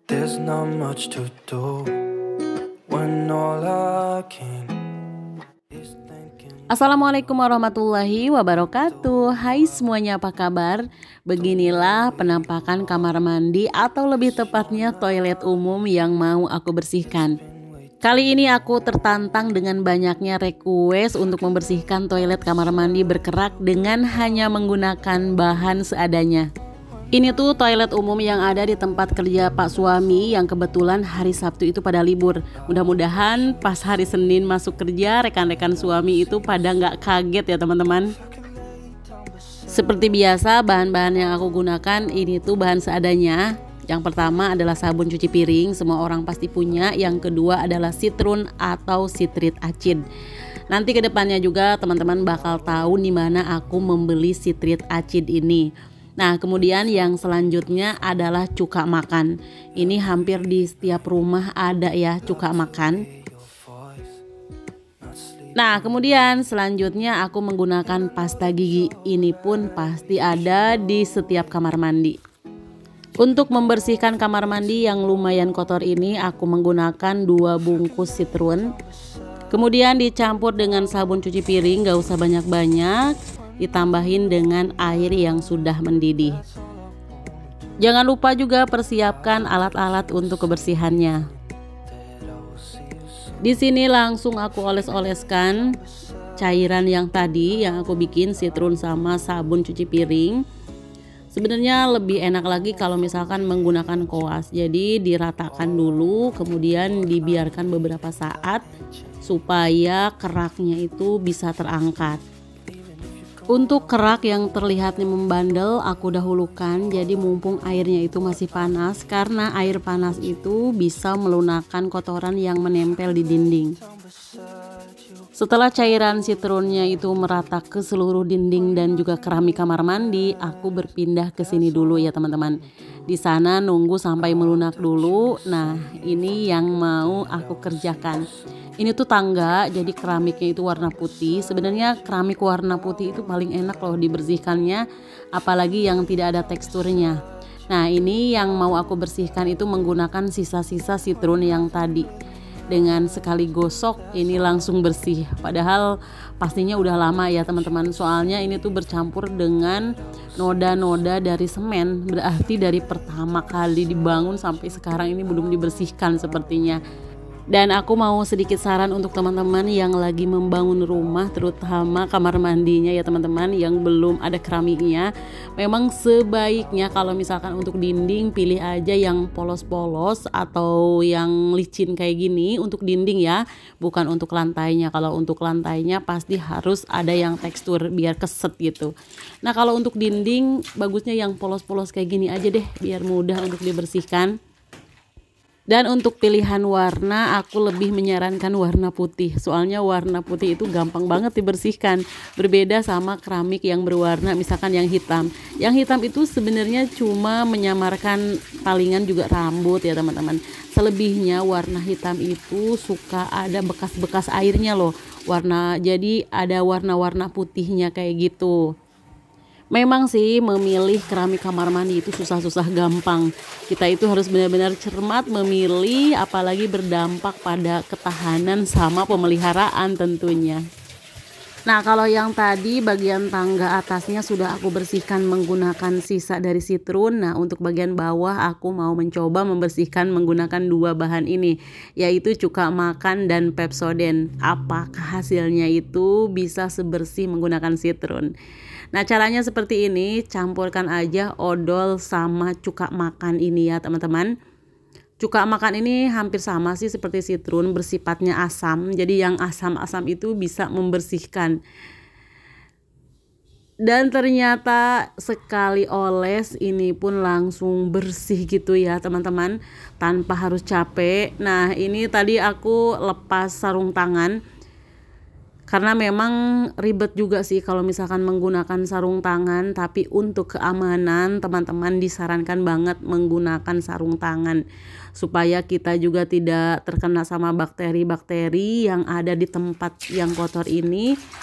There's not much to do when all I can is thinking. Assalamualaikum warahmatullahi wabarakatuh. Hai semuanya, apa kabar? Beginilah penampakan kamar mandi atau lebih tepatnya toilet umum yang mau aku bersihkan. Kali ini aku tertantang dengan banyaknya request untuk membersihkan toilet kamar mandi berkerak dengan hanya menggunakan bahan seadanya. Ini tuh toilet umum yang ada di tempat kerja Pak suami yang kebetulan hari Sabtu itu pada libur. Mudah-mudahan pas hari Senin masuk kerja rekan-rekan suami itu pada nggak kaget ya teman-teman. Seperti biasa bahan-bahan yang aku gunakan ini tuh bahan seadanya. Yang pertama adalah sabun cuci piring, semua orang pasti punya. Yang kedua adalah sitrun atau sitrit acid. Nanti kedepannya juga teman-teman bakal tahu di mana aku membeli sitrit acid ini. Nah, kemudian yang selanjutnya adalah cuka makan. Ini hampir di setiap rumah ada ya cuka makan. Nah, kemudian selanjutnya aku menggunakan pasta gigi. Ini pun pasti ada di setiap kamar mandi. Untuk membersihkan kamar mandi yang lumayan kotor ini, aku menggunakan 2 bungkus sitrun. Kemudian dicampur dengan sabun cuci piring, gak usah banyak-banyak. Ditambahin dengan air yang sudah mendidih. Jangan lupa juga persiapkan alat-alat untuk kebersihannya. Di sini langsung aku oles-oleskan cairan yang tadi yang aku bikin, sitrun sama sabun cuci piring. Sebenarnya lebih enak lagi kalau misalkan menggunakan koas. Jadi diratakan dulu, kemudian dibiarkan beberapa saat supaya keraknya itu bisa terangkat. Untuk kerak yang terlihatnya membandel aku dahulukan, jadi mumpung airnya itu masih panas, karena air panas itu bisa melunakkan kotoran yang menempel di dinding. Setelah cairan sitrunnya itu merata ke seluruh dinding dan juga keramik kamar mandi, aku berpindah ke sini dulu ya teman-teman. Di sana nunggu sampai melunak dulu. Nah, ini yang mau aku kerjakan. Ini tuh tangga, jadi keramiknya itu warna putih. Sebenarnya keramik warna putih itu paling enak loh dibersihkannya, apalagi yang tidak ada teksturnya. Nah, ini yang mau aku bersihkan itu menggunakan sisa-sisa sitrun yang tadi. Dengan sekali gosok ini langsung bersih. Padahal pastinya udah lama ya teman-teman. Soalnya ini tuh bercampur dengan noda-noda dari semen. Berarti dari pertama kali dibangun sampai sekarang ini belum dibersihkan sepertinya. Dan aku mau sedikit saran untuk teman-teman yang lagi membangun rumah, terutama kamar mandinya ya teman-teman, yang belum ada keramiknya. Memang sebaiknya kalau misalkan untuk dinding pilih aja yang polos-polos atau yang licin kayak gini untuk dinding ya, bukan untuk lantainya. Kalau untuk lantainya pasti harus ada yang tekstur biar keset gitu. Nah, kalau untuk dinding bagusnya yang polos-polos kayak gini aja deh biar mudah untuk dibersihkan. Dan untuk pilihan warna aku lebih menyarankan warna putih. Soalnya warna putih itu gampang banget dibersihkan. Berbeda sama keramik yang berwarna misalkan yang hitam. Yang hitam itu sebenarnya cuma menyamarkan palingan juga rambut ya teman-teman. Selebihnya warna hitam itu suka ada bekas-bekas airnya loh. Jadi ada warna-warna putihnya kayak gitu. Memang sih memilih keramik kamar mandi itu susah-susah gampang. Kita itu harus benar-benar cermat memilih, apalagi berdampak pada ketahanan sama pemeliharaan tentunya. Nah, kalau yang tadi bagian tangga atasnya sudah aku bersihkan menggunakan sisa dari sitrun. Nah, untuk bagian bawah aku mau mencoba membersihkan menggunakan 2 bahan ini, yaitu cuka makan dan Pepsodent. Apakah hasilnya itu bisa sebersih menggunakan sitrun? Nah, caranya seperti ini, campurkan aja odol sama cuka makan ini ya teman-teman. Cuka makan ini hampir sama sih seperti sitrun, bersifatnya asam. Jadi yang asam-asam itu bisa membersihkan. Dan ternyata sekali oles ini pun langsung bersih gitu ya teman-teman, tanpa harus capek. Nah, ini tadi aku lepas sarung tangan. Karena memang ribet juga sih kalau misalkan menggunakan sarung tangan, tapi untuk keamanan teman-teman disarankan banget menggunakan sarung tangan supaya kita juga tidak terkena sama bakteri-bakteri yang ada di tempat yang kotor ini.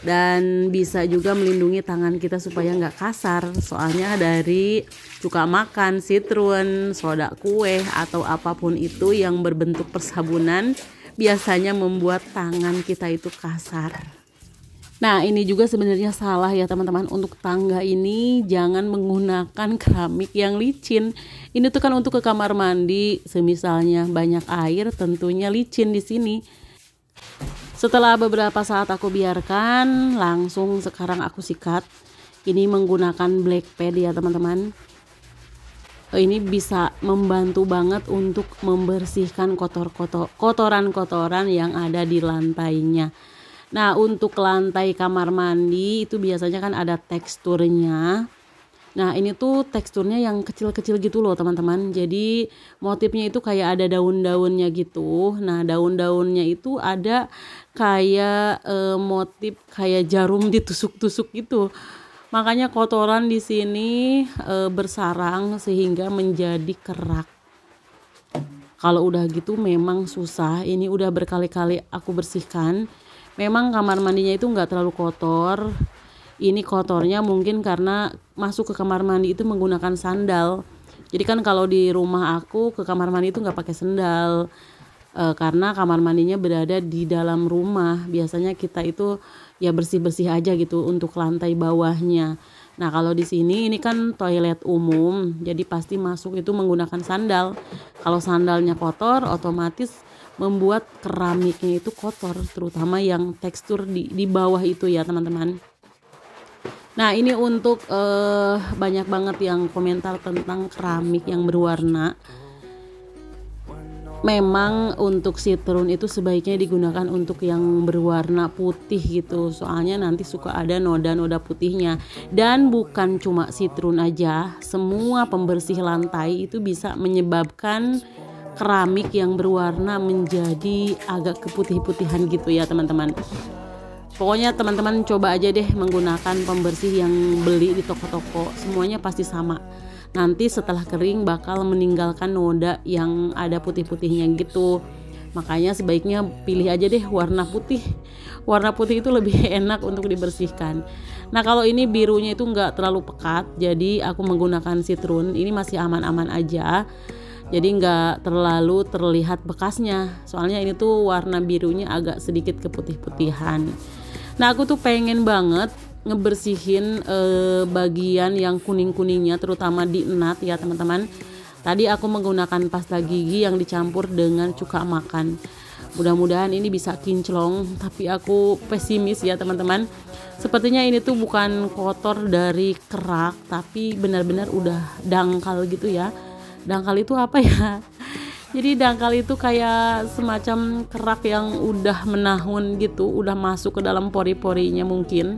dan bisa juga melindungi tangan kita supaya nggak kasar, soalnya dari cuka makan, sitrun, soda kue atau apapun itu yang berbentuk persabunan biasanya membuat tangan kita itu kasar. Nah, ini juga sebenarnya salah ya teman-teman. Untuk tangga ini jangan menggunakan keramik yang licin. Ini tuh kan untuk ke kamar mandi, semisalnya banyak air tentunya licin di sini. Setelah beberapa saat aku biarkan, langsung sekarang aku sikat. Ini menggunakan black pad ya teman-teman. Ini bisa membantu banget untuk membersihkan kotoran-kotoran yang ada di lantainya. Nah, untuk lantai kamar mandi itu biasanya kan ada teksturnya. Nah, ini tuh teksturnya yang kecil-kecil gitu loh teman-teman. Jadi motifnya itu kayak ada daun-daunnya gitu. Nah, daun-daunnya itu ada kayak motif kayak jarum ditusuk-tusuk gitu. Makanya kotoran di sini bersarang sehingga menjadi kerak. Kalau udah gitu memang susah. Ini udah berkali-kali aku bersihkan. Memang kamar mandinya itu nggak terlalu kotor. Ini kotornya mungkin karena masuk ke kamar mandi itu menggunakan sandal. Jadi kan kalau di rumah aku ke kamar mandi itu nggak pakai sandal, karena kamar mandinya berada di dalam rumah. Biasanya kita itu ya bersih-bersih aja gitu untuk lantai bawahnya. Nah, kalau di sini ini kan toilet umum, jadi pasti masuk itu menggunakan sandal. Kalau sandalnya kotor, otomatis membuat keramiknya itu kotor, terutama yang tekstur di bawah itu ya teman-teman. Nah, ini untuk banyak banget yang komentar tentang keramik yang berwarna. Memang untuk sitrun itu sebaiknya digunakan untuk yang berwarna putih gitu, soalnya nanti suka ada noda-noda putihnya. Dan bukan cuma sitrun aja, semua pembersih lantai itu bisa menyebabkan keramik yang berwarna menjadi agak keputih-putihan gitu ya teman-teman. Pokoknya teman-teman coba aja deh menggunakan pembersih yang beli di toko-toko, semuanya pasti sama. Nanti setelah kering bakal meninggalkan noda yang ada putih-putihnya gitu. Makanya sebaiknya pilih aja deh warna putih. Warna putih itu lebih enak untuk dibersihkan. Nah, kalau ini birunya itu nggak terlalu pekat, jadi aku menggunakan sitrun. Ini masih aman-aman aja. Jadi nggak terlalu terlihat bekasnya. Soalnya ini tuh warna birunya agak sedikit keputih-putihan. Nah, aku tuh pengen banget ngebersihin bagian yang kuning-kuningnya, terutama di enat ya teman-teman. Tadi aku menggunakan pasta gigi yang dicampur dengan cuka makan. Mudah-mudahan ini bisa kinclong, tapi aku pesimis ya teman-teman. Sepertinya ini tuh bukan kotor dari kerak, tapi benar-benar udah dangkal gitu ya. Dangkal itu apa ya? Jadi dangkal itu kayak semacam kerak yang udah menahun gitu, udah masuk ke dalam pori-porinya mungkin.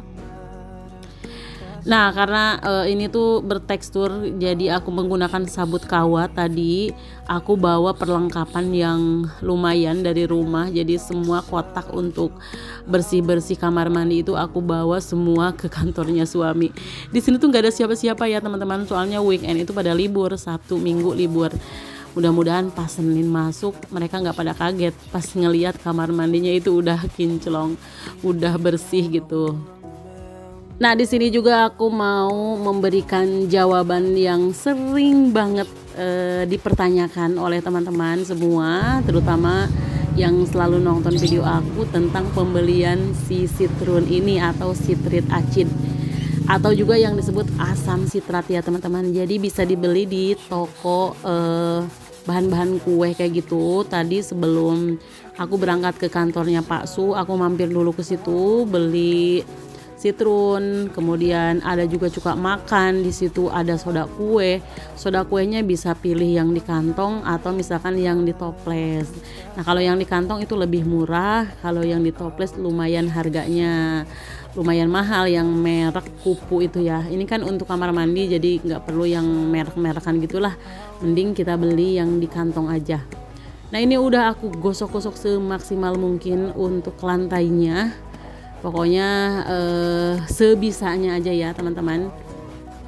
Nah, karena ini tuh bertekstur, jadi aku menggunakan sabut kawat. Tadi aku bawa perlengkapan yang lumayan dari rumah, jadi semua kotak untuk bersih-bersih kamar mandi itu aku bawa semua ke kantornya suami. Di sini tuh nggak ada siapa-siapa ya teman-teman, soalnya weekend itu pada libur, Sabtu Minggu libur. Mudah-mudahan pas Senin masuk mereka nggak pada kaget pas ngelihat kamar mandinya itu udah kinclong, udah bersih gitu. Nah, di sini juga aku mau memberikan jawaban yang sering banget dipertanyakan oleh teman-teman semua, terutama yang selalu nonton video aku tentang pembelian si sitrun ini atau sitrit acid, atau juga yang disebut asam sitrat ya teman-teman. Jadi bisa dibeli di toko bahan-bahan kue kayak gitu. Tadi sebelum aku berangkat ke kantornya Pak Su, aku mampir dulu ke situ beli sitrun, kemudian ada juga cuka makan, di situ ada soda kue. Soda kuenya bisa pilih yang di kantong atau misalkan yang di toples. Nah, kalau yang di kantong itu lebih murah, kalau yang di toples lumayan harganya lumayan mahal, yang merek Kupu itu ya. Ini kan untuk kamar mandi jadi nggak perlu yang merek-merekan gitulah, mending kita beli yang di kantong aja. Nah, ini udah aku gosok-gosok semaksimal mungkin untuk lantainya. Pokoknya sebisanya aja ya teman-teman.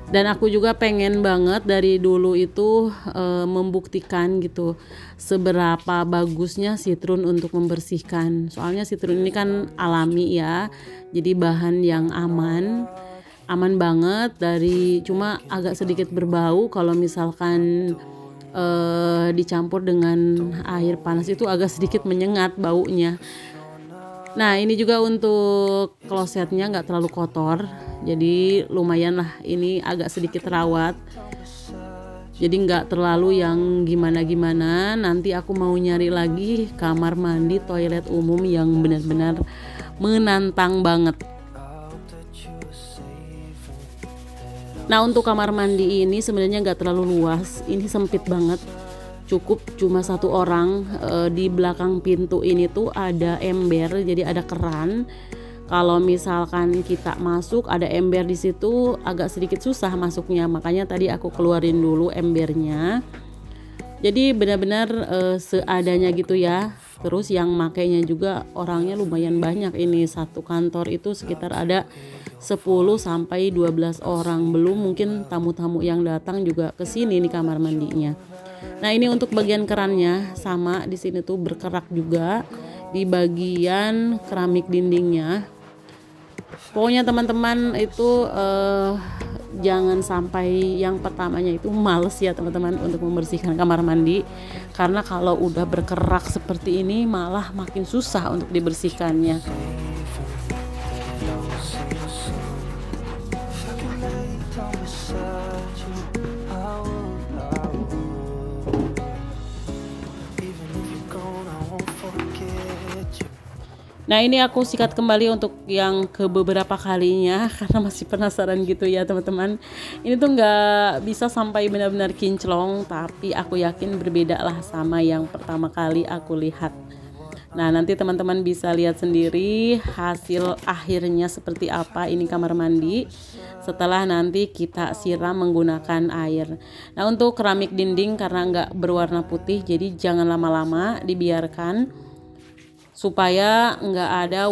Dan aku juga pengen banget dari dulu itu membuktikan gitu seberapa bagusnya Citroen untuk membersihkan. Soalnya Citroen ini kan alami ya, jadi bahan yang aman banget, dari cuma agak sedikit berbau kalau misalkan dicampur dengan air panas itu agak sedikit menyengat baunya. Nah ini juga untuk klosetnya nggak terlalu kotor, jadi lumayan lah, ini agak sedikit rawat, jadi nggak terlalu yang gimana-gimana. Nanti aku mau nyari lagi kamar mandi toilet umum yang benar-benar menantang banget. Nah untuk kamar mandi ini sebenarnya nggak terlalu luas, ini sempit banget, cukup cuma satu orang. Di belakang pintu ini tuh ada ember, jadi ada keran. Kalau misalkan kita masuk ada ember di situ agak sedikit susah masuknya, makanya tadi aku keluarin dulu embernya. Jadi benar-benar seadanya gitu ya. Terus yang makainya juga orangnya lumayan banyak, ini satu kantor itu sekitar ada 10 sampai 12 orang, belum mungkin tamu-tamu yang datang juga ke sini nih kamar mandinya. Nah, ini untuk bagian kerannya sama di sini tuh berkerak juga di bagian keramik dindingnya. Pokoknya teman-teman itu jangan sampai yang pertamanya itu males ya teman-teman untuk membersihkan kamar mandi, karena kalau udah berkerak seperti ini malah makin susah untuk dibersihkannya. Nah ini aku sikat kembali untuk yang ke beberapa kalinya karena masih penasaran gitu ya teman-teman. Ini tuh nggak bisa sampai benar-benar kinclong, tapi aku yakin berbeda lah sama yang pertama kali aku lihat. Nah nanti teman-teman bisa lihat sendiri hasil akhirnya seperti apa ini kamar mandi setelah nanti kita siram menggunakan air. Nah untuk keramik dinding karena nggak berwarna putih, jadi jangan lama-lama, dibiarkan supaya nggak ada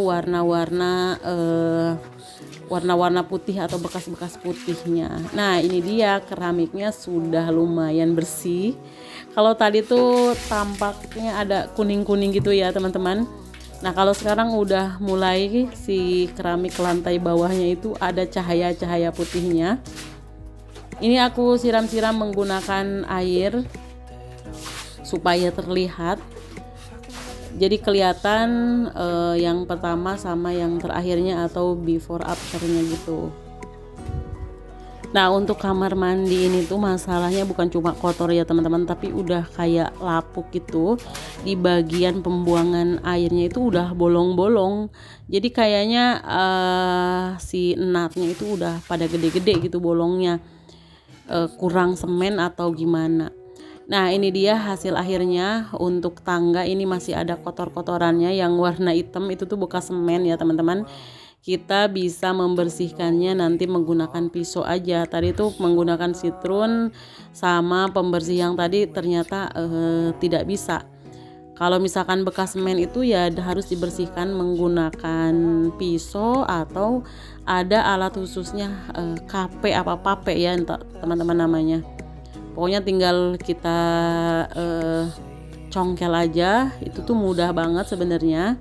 warna-warna putih atau bekas-bekas putihnya. Nah ini dia keramiknya sudah lumayan bersih. Kalau tadi tuh tampaknya ada kuning-kuning gitu ya teman-teman. Nah kalau sekarang udah mulai si keramik lantai bawahnya itu ada cahaya-cahaya putihnya. Ini aku siram-siram menggunakan air supaya terlihat. Jadi kelihatan yang pertama sama yang terakhirnya atau before afternya gitu. Nah untuk kamar mandi ini tuh masalahnya bukan cuma kotor ya teman-teman, tapi udah kayak lapuk gitu. Di bagian pembuangan airnya itu udah bolong-bolong. Jadi kayaknya si natnya itu udah pada gede-gede gitu bolongnya. Kurang semen atau gimana. Nah ini dia hasil akhirnya. Untuk tangga ini masih ada kotor-kotorannya yang warna hitam, itu tuh bekas semen ya teman-teman. Kita bisa membersihkannya nanti menggunakan pisau aja. Tadi tuh menggunakan Citroen sama pembersih yang tadi ternyata tidak bisa. Kalau misalkan bekas semen itu ya harus dibersihkan menggunakan pisau atau ada alat khususnya, KP apa pape ya teman-teman namanya. Pokoknya tinggal kita congkel aja, itu tuh mudah banget sebenarnya.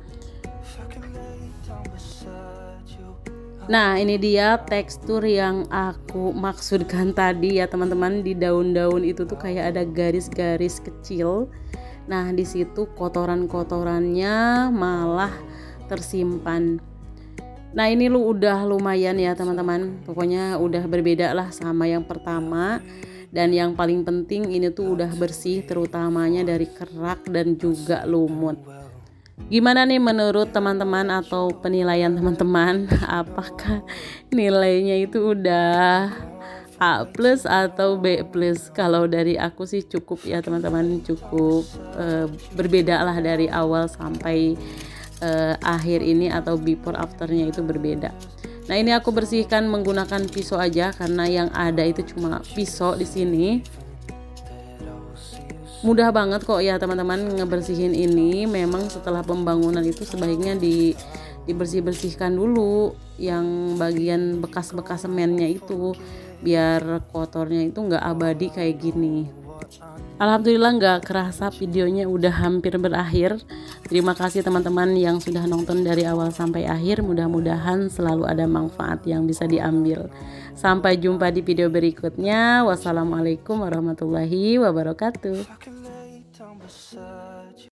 Nah ini dia tekstur yang aku maksudkan tadi ya teman-teman. Di daun-daun itu tuh kayak ada garis-garis kecil. Nah di situ kotoran-kotorannya malah tersimpan. Nah ini udah lumayan ya teman-teman. Pokoknya udah berbeda lah sama yang pertama. Dan yang paling penting ini tuh udah bersih, terutamanya dari kerak dan juga lumut. Gimana nih menurut teman-teman atau penilaian teman-teman? Apakah nilainya itu udah A+ atau B+? Kalau dari aku sih cukup ya teman-teman, cukup berbeda lah dari awal sampai akhir ini atau before afternya itu berbeda. Nah ini aku bersihkan menggunakan pisau aja karena yang ada itu cuma pisau di sini. Mudah banget kok ya teman-teman ngebersihin ini. Memang setelah pembangunan itu sebaiknya dibersih-bersihkan dulu yang bagian bekas-bekas semennya itu. biar kotornya itu nggak abadi kayak gini. Alhamdulillah nggak kerasa videonya udah hampir berakhir. Terima kasih teman-teman yang sudah nonton dari awal sampai akhir. Mudah-mudahan selalu ada manfaat yang bisa diambil. Sampai jumpa di video berikutnya. Wassalamualaikum warahmatullahi wabarakatuh.